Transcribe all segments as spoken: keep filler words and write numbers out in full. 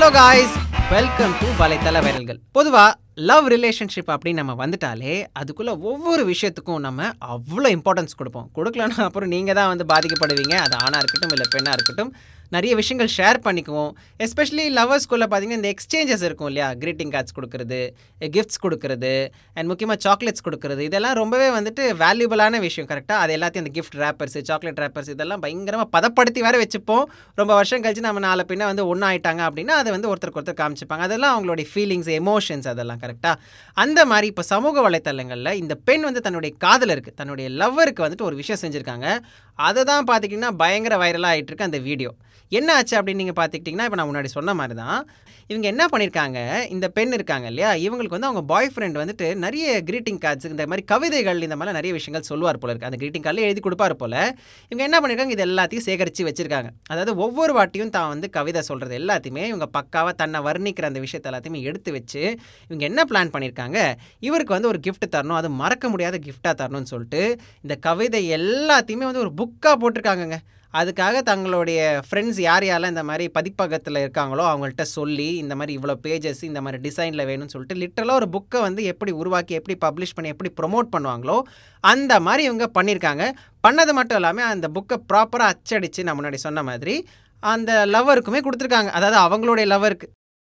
Hello guys, welcome to வலைத்தள வைரல்கள். பொதுவாக love relationship அப்படின்னு நம்ம வந்துட்டாலே அதுக்குள்ளே ஒவ்வொரு விஷயத்துக்கும் நம்ம அவ்வளோ இம்பார்ட்டன்ஸ் கொடுப்போம். கொடுக்கலன்னா அப்புறம் நீங்கள் தான் வந்து பாதிக்கப்படுவீங்க. அது ஆணாக இருக்கட்டும் இல்லை பெண்ணாக இருக்கட்டும். நிறைய விஷயங்கள் ஷேர் பண்ணிக்குவோம். எஸ்பெஷலி லவர்ஸ்குள்ளே பார்த்தீங்கன்னா இந்த எக்ஸ்சேஞ்சஸ் இருக்கும் இல்லையா, க்ரீட்டிங் கார்ட்ஸ் கொடுக்குறது, கிஃப்ட்ஸ் கொடுக்குறது, அண்ட் முக்கியமாக சாக்லேட்ஸ் கொடுக்குறது, இதெல்லாம் ரொம்பவே வந்துட்டு வேல்யூபிளான விஷயம். கரெக்டாக அது எல்லாத்தையும் அந்த கிஃப்ட் ரேப்பர்ஸ், சாக்லேட் ரேப்பர்ஸ் இதெல்லாம் பயங்கரமாக பதப்படுத்தி வேறு வச்சுப்போம். ரொம்ப வருஷம் கழிச்சு நம்ம நாலு பின்ன வந்து ஒன்றா ஆயிட்டாங்க அப்படின்னா அதை வந்து ஒருத்தருக்கு ஒருத்தர் காமிச்சிப்பாங்க. அதெல்லாம் அவங்களுடைய ஃபீலிங்ஸ், எமோஷன்ஸ் அதெல்லாம் கரெக்டாக. அந்த மாதிரி இப்போ சமூக வலைத்தளங்களில் இந்த பெண் வந்து தன்னுடைய காதலருக்கு, தன்னுடைய லவ்வருக்கு வந்துட்டு ஒரு விஷயம் செஞ்சுருக்காங்க. அதை தான் பார்த்திங்கன்னா பயங்கர வைரலாக ஆகிட்டு இருக்கு அந்த வீடியோ. என்ன ஆச்சு அப்படின்னு நீங்கள் பார்த்துக்கிட்டிங்கன்னா, இப்போ நான் முன்னாடி சொன்ன மாதிரி தான் இவங்க என்ன பண்ணியிருக்காங்க, இந்த பெண் இருக்காங்க இல்லையா, இவங்களுக்கு வந்து அவங்க பாய் ஃப்ரெண்ட் வந்துட்டு நிறைய க்ரீட்டிங் கார்ட்ஸ், இந்த மாதிரி கவிதைகள், இந்த மாதிரிலாம் நிறைய விஷயங்கள் சொல்லுவார் போல இருக்குது. அந்த க்ரீட்டிங் கார்டில் எழுதி கொடுப்பார் போல். இவங்க என்ன பண்ணியிருக்காங்க, இது எல்லாத்தையும் சேகரித்து வச்சுருக்காங்க. அதாவது ஒவ்வொரு வாட்டியும் தான் வந்து கவிதை சொல்கிறது எல்லாத்தையுமே இவங்க பக்காவாக தன்னை வர்ணிக்கிற அந்த விஷயத்தை எல்லாத்தையுமே எடுத்து வச்சு இவங்க என்ன பிளான் பண்ணியிருக்காங்க, இவருக்கு வந்து ஒரு கிஃப்ட் தரணும், அது மறக்க முடியாத கிஃப்டாக தரணும்னு சொல்லிட்டு இந்த கவிதை எல்லாத்தையுமே வந்து ஒரு புக்காக போட்டிருக்காங்கங்க. அதுக்காக தங்களுடைய ஃப்ரெண்ட்ஸ் யார் யாரெல்லாம் இந்த மாதிரி பதிப்பகத்தில் இருக்காங்களோ அவங்கள்ட்ட சொல்லி இந்த மாதிரி இவ்வளோ பேஜஸ் இந்த மாதிரி டிசைனில் வேணும்னு சொல்லிட்டு லிட்டரலாக ஒரு புக்கை வந்து எப்படி உருவாக்கி எப்படி பப்ளிஷ் பண்ணி எப்படி ப்ரொமோட் பண்ணுவாங்களோ அந்த மாதிரி இவங்க பண்ணியிருக்காங்க. பண்ணது மட்டும் இல்லாமல் அந்த புக்கை ப்ராப்பராக அச்சடித்து நான் முன்னாடி சொன்ன மாதிரி அந்த லவ்வருக்குமே கொடுத்துருக்காங்க. அதாவது அவங்களுடைய லவ்வருக்கு.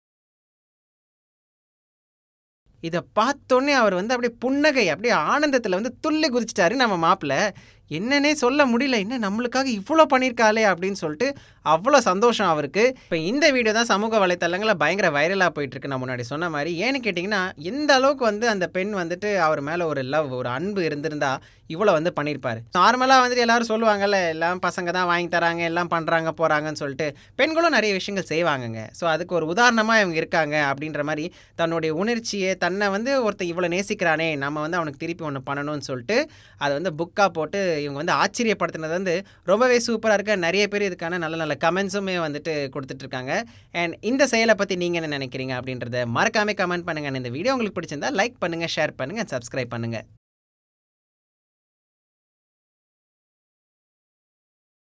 இதை பார்த்தோன்னே அவர் வந்து அப்படியே புன்னகை, அப்படியே ஆனந்தத்தில் வந்து துள்ளி குதிச்சிட்டாரு நம்ம மாப்பிள்ளை. என்னன்னே சொல்ல முடியல, என்ன நம்மளுக்காக இவ்வளோ பண்ணியிருக்காளே அப்படின்னு சொல்லிட்டு அவ்வளோ சந்தோஷம் அவருக்கு. இப்போ இந்த வீடியோ தான் சமூக வலைத்தளங்களில் பயங்கர வைரலாக போயிட்டுருக்கு நான் முன்னாடி சொன்ன மாதிரி. ஏன்னு கேட்டிங்கன்னா, எந்த அளவுக்கு வந்து அந்த பெண் வந்துட்டு அவர் மேலே ஒரு லவ், ஒரு அன்பு இருந்திருந்தா இவ்வளோ வந்து பண்ணியிருப்பார். நார்மலாக வந்துட்டு எல்லோரும் சொல்லுவாங்கல்ல, எல்லாம் பசங்க தான் வாங்கி தராங்க, எல்லாம் பண்ணுறாங்க போகிறாங்கன்னு சொல்லிட்டு. பெண்களும் நிறைய விஷயங்கள் செய்வாங்கங்க. ஸோ அதுக்கு ஒரு உதாரணமாக இவங்க இருக்காங்க அப்படின்ற மாதிரி தன்னுடைய உணர்ச்சியை, தன்னை வந்து ஒருத்தர் இவ்வளோ நேசிக்கிறானே, நம்ம வந்து அவனுக்கு திருப்பி ஒன்று பண்ணணும்னு சொல்லிட்டு அதை வந்து புக்காக போட்டு இவங்க வந்து ஆச்சரியப்படுத்தினது வந்து ரொம்பவே சூப்பராக இருக்க. நிறைய பேர் இதுக்கான நல்ல நல்ல கமெண்ட்ஸுமே வந்துட்டு கொடுத்துட்ருக்காங்க. அண்ட் இந்த செயலை பற்றி நீங்கள் என்ன நினைக்கிறீங்க அப்படின்றத மறக்காமல் கமெண்ட் பண்ணுங்கள். இந்த வீடியோ உங்களுக்கு பிடிச்சிருந்தா லைக் பண்ணுங்கள், ஷேர் பண்ணுங்கள், சப்ஸ்கிரைப் பண்ணுங்கள்.